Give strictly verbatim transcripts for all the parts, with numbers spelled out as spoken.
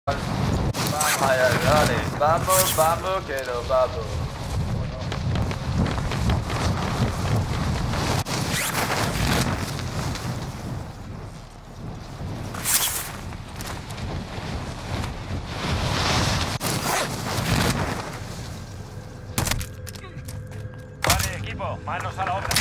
Vamos allá, dale. Vamos, vamos, que nos vamos. Vale, equipo, manos a la obra.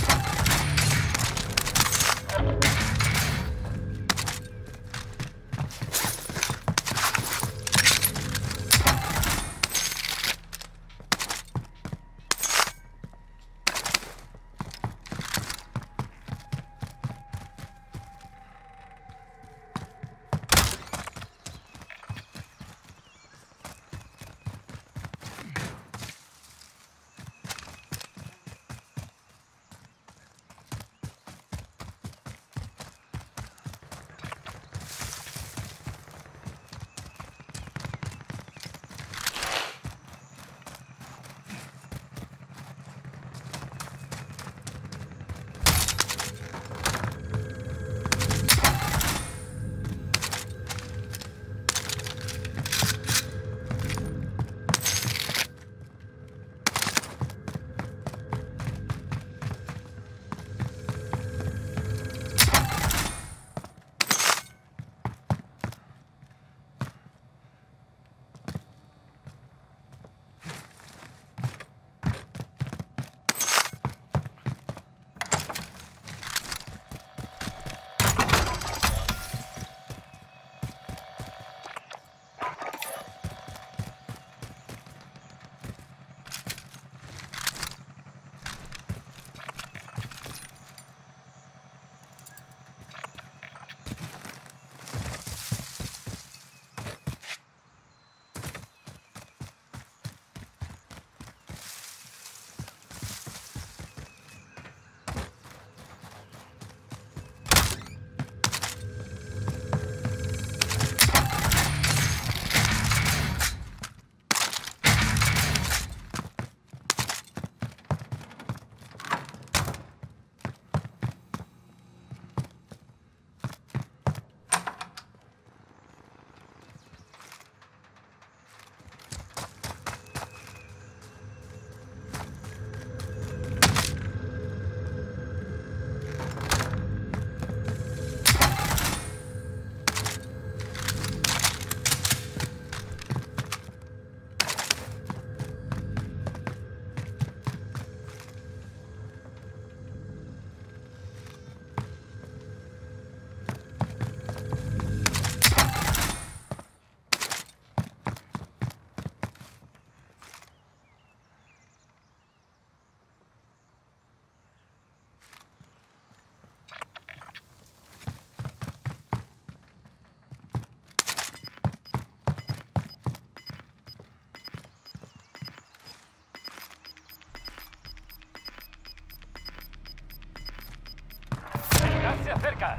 ¡El gas se acerca!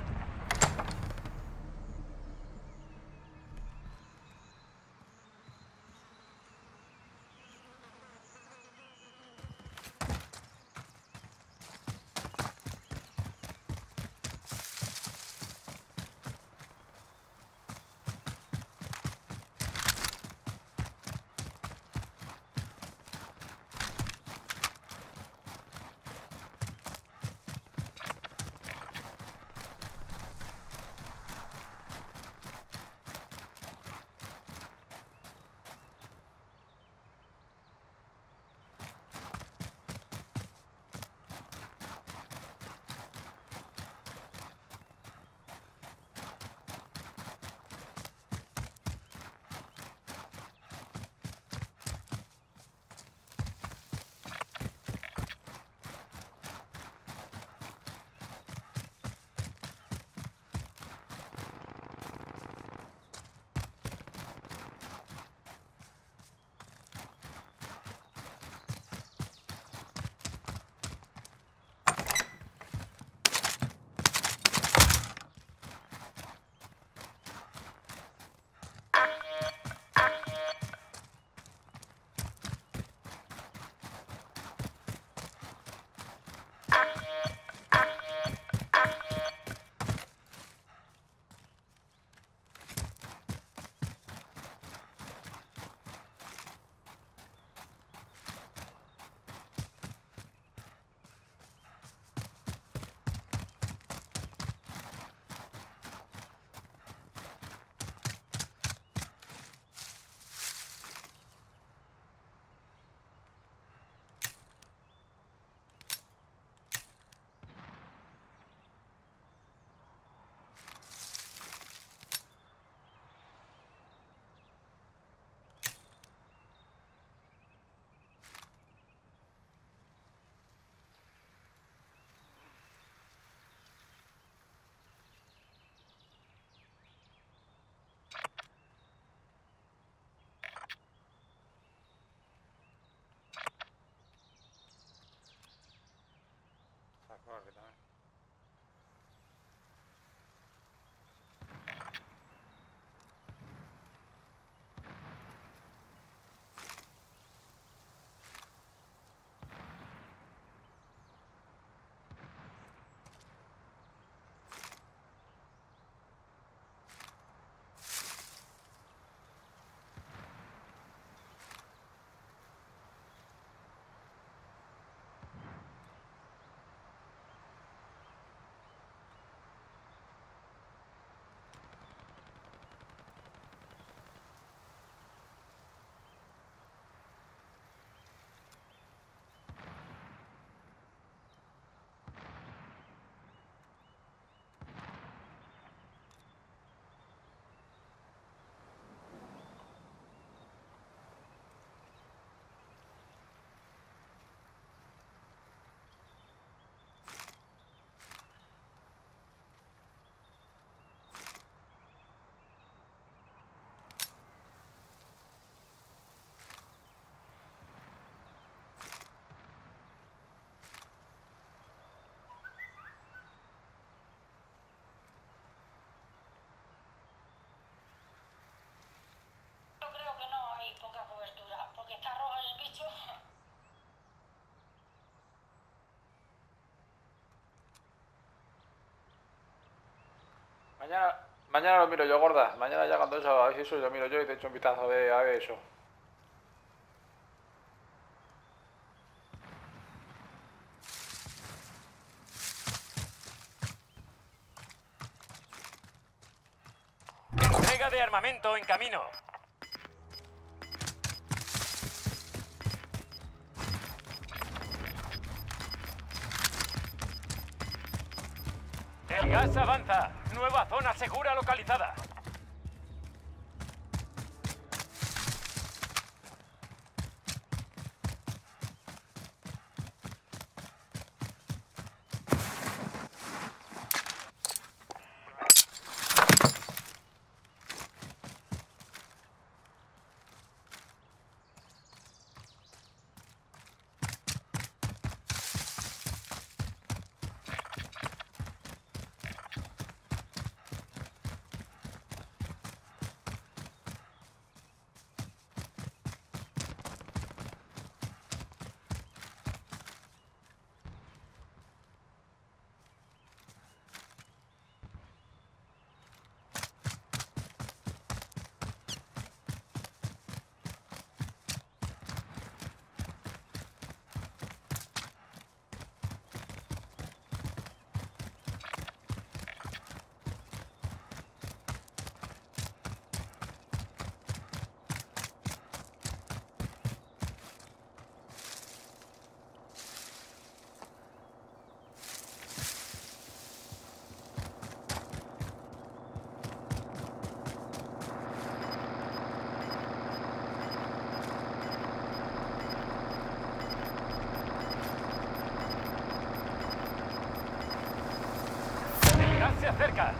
Mañana, mañana lo miro yo, gorda. Mañana ya cuando eso, a ver si eso lo miro yo y te echo un vistazo de a ver eso. Entrega de armamento en camino. El gas avanza. Nueva zona segura localizada. El gas se acerca.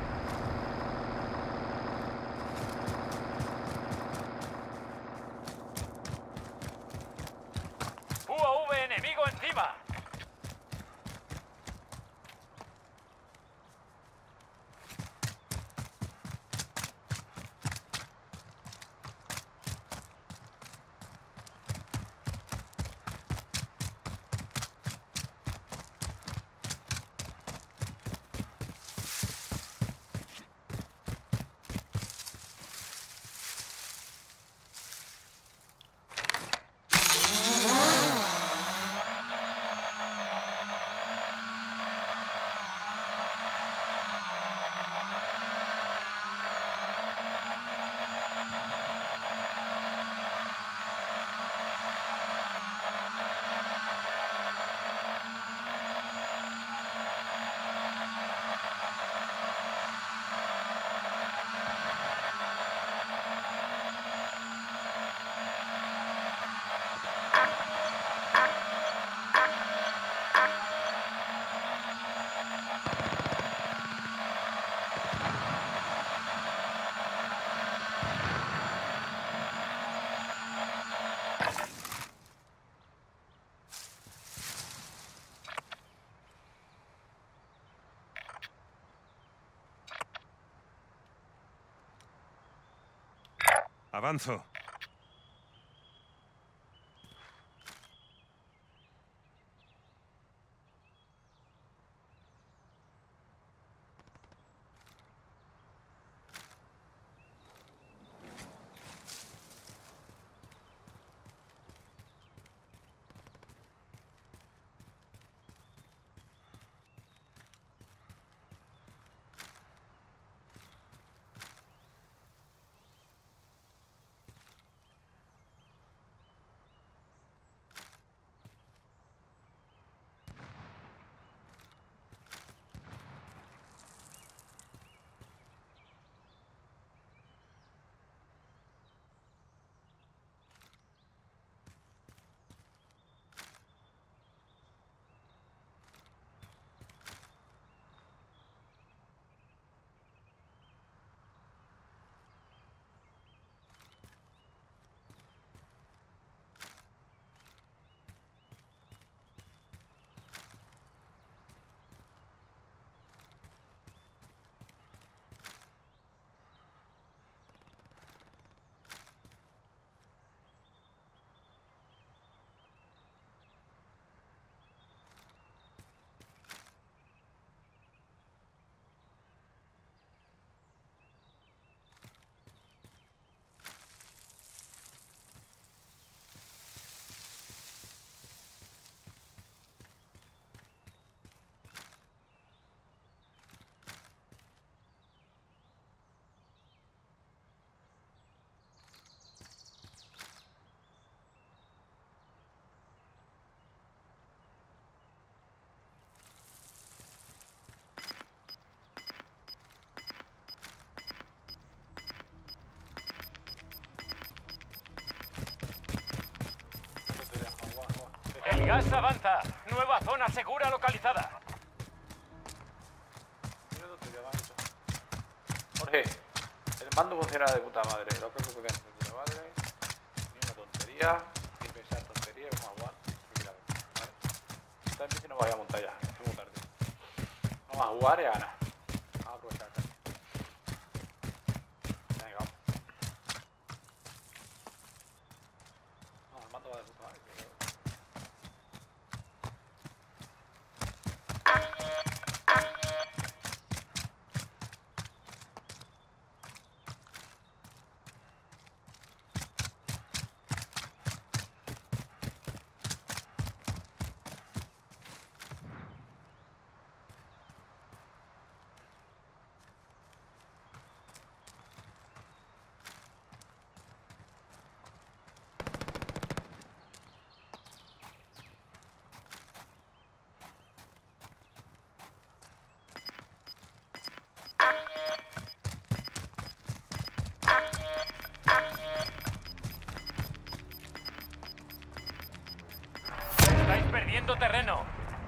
U A V enemigo encima. Avanzo. gas avanza. Nueva zona segura localizada. Mira tontería, macho. Jorge, el mando funciona de puta madre. Lo que funciona de puta madre. Ni una tontería. Ni pensar tontería. Vamos a jugar. Tranquilamente, ¿vale? Esta vez no vaya a montar ya. Es muy tarde. Vamos a jugar y a ganar. Vamos a aprovechar. Venga, vamos. No, el mando va de puta madre. Estáis perdiendo terreno.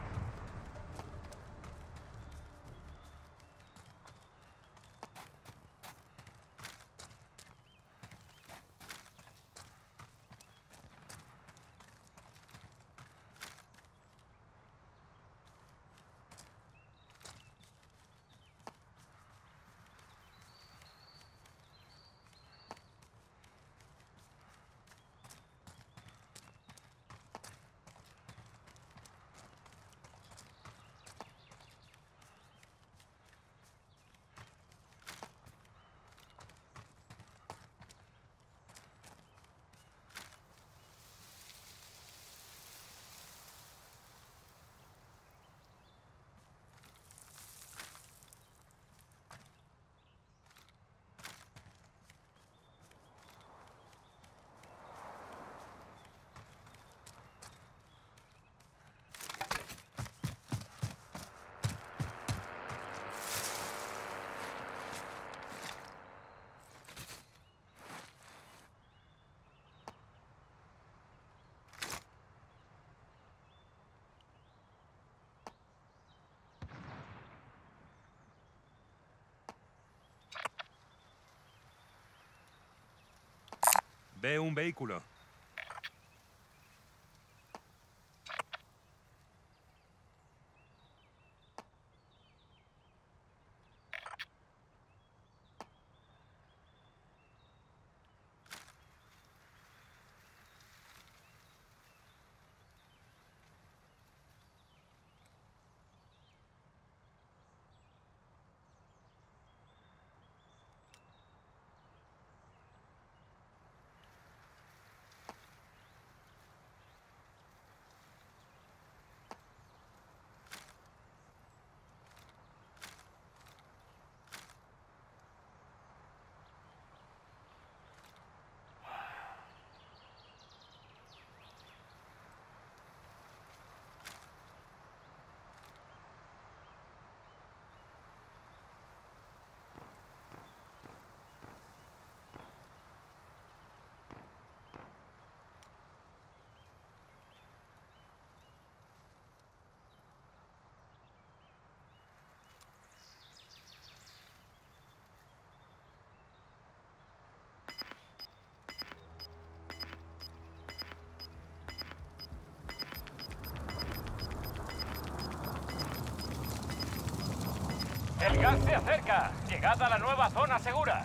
Veo un vehículo. El gas se acerca. Llegad a la nueva zona segura.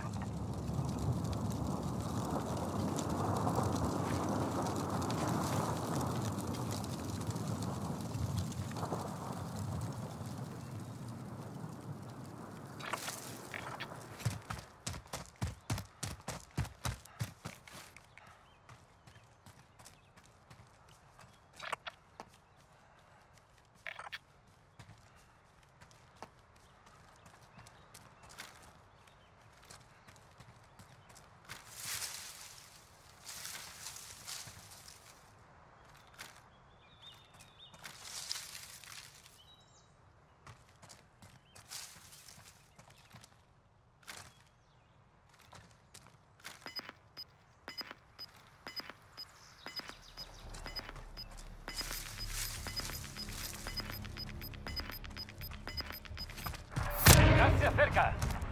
acerca.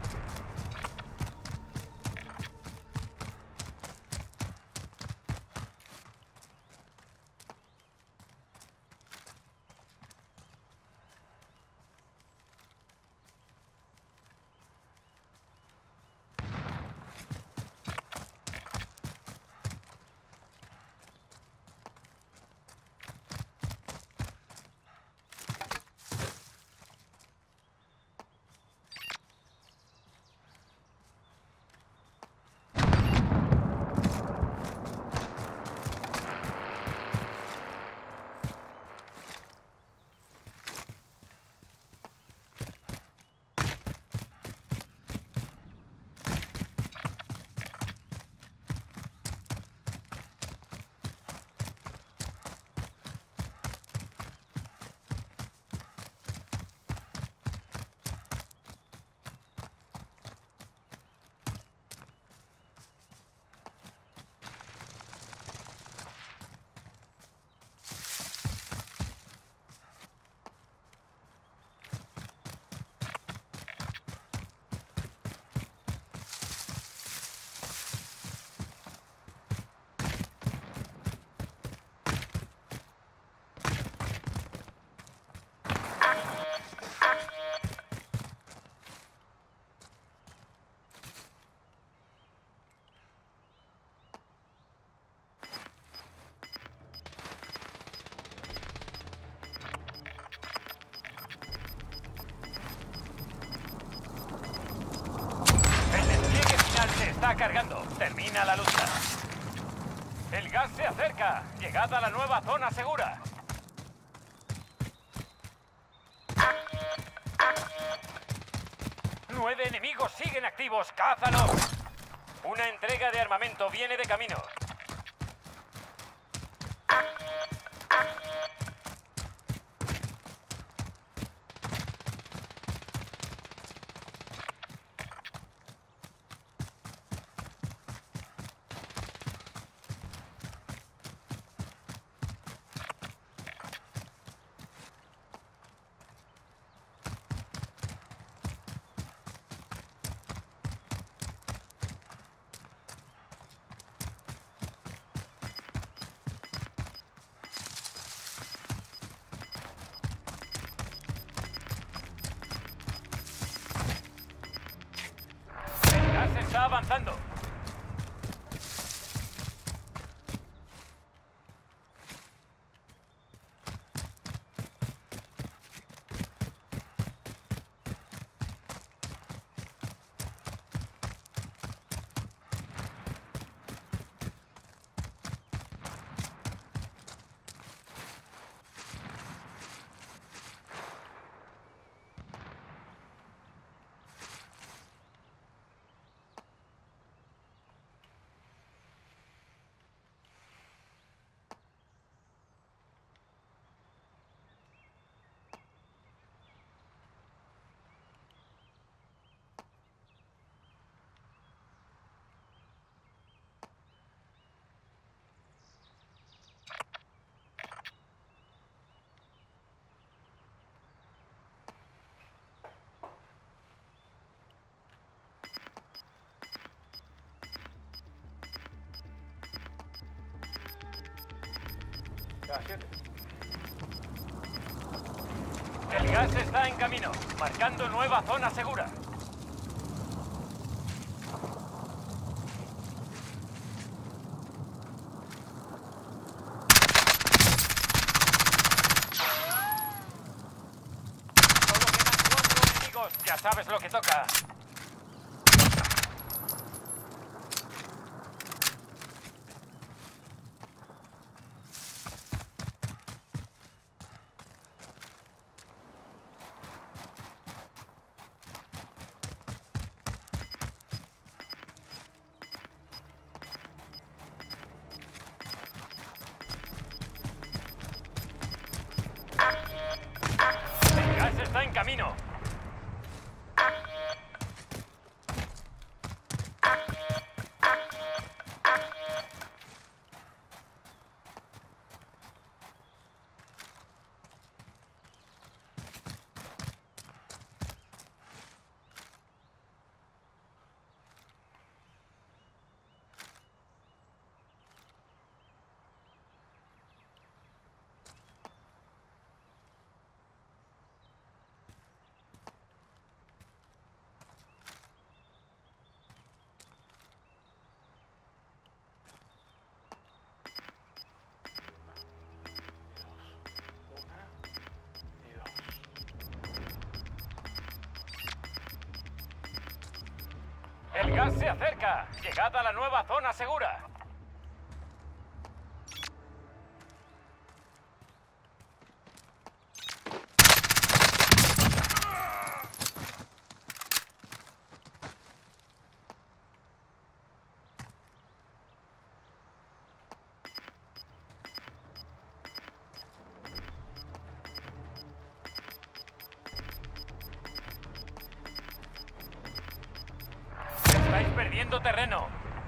Se está cargando. Termina la lucha. El gas se acerca. Llegad a la nueva zona segura. Nueve enemigos siguen activos. ¡Cázalos! Una entrega de armamento viene de camino. Se está avanzando. siete. El gas está en camino, marcando nueva zona segura. Solo quedan cuatro enemigos, ya sabes lo que toca. El gas está en camino. El gas se acerca. Llegad a la nueva zona segura. Estáis perdiendo terreno.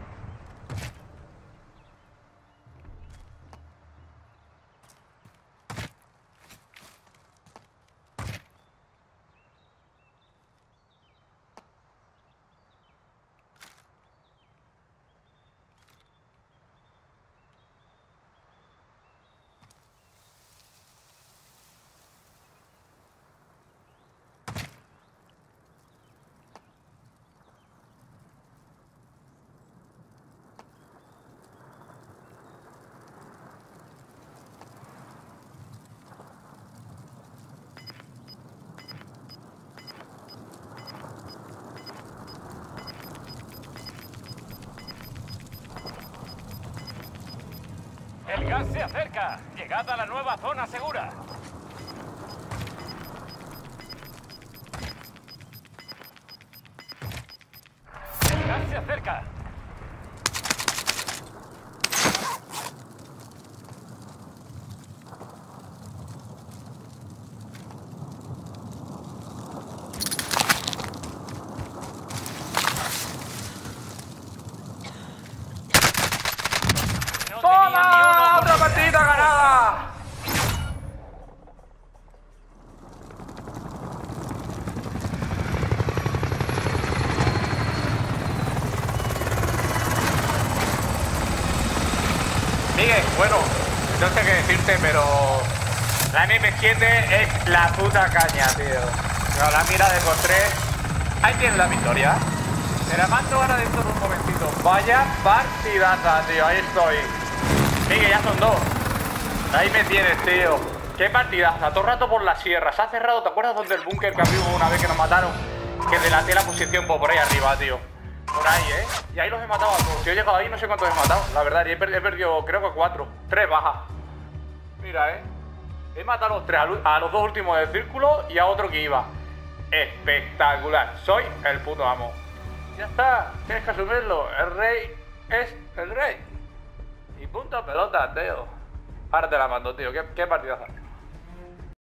El gas se acerca. Llegad a la nueva zona segura. El gas se acerca. No tenía ni uno. ¡Toma! ¡Otra partida ganada! Miguel, bueno, no sé qué decirte, pero la M M siete es la puta caña, tío. Pero la mira de por tres. Ahí tienes la victoria. Te la mando ahora dentro de un momentito. Vaya partidaza, tío. Ahí estoy. Miguel, ya son dos. Ahí me tienes, tío. Qué partidaza. Todo el rato por la sierra. Se ha cerrado. ¿Te acuerdas donde el búnker que abrimos una vez que nos mataron? Que delaté la posición por ahí arriba, tío. Por ahí, ¿eh? Y ahí los he matado a todos. Si he llegado ahí no sé cuántos he matado, la verdad. Y he perdido, he perdido creo que cuatro. Tres bajas. Mira, ¿eh? He matado a los tres, a los dos últimos del círculo y a otro que iba. Espectacular. Soy el puto amo. Ya está. Tienes que asumirlo. El rey es el rey. Y punto pelota, tío. Ahora te la mando, tío. Qué, qué partidaza.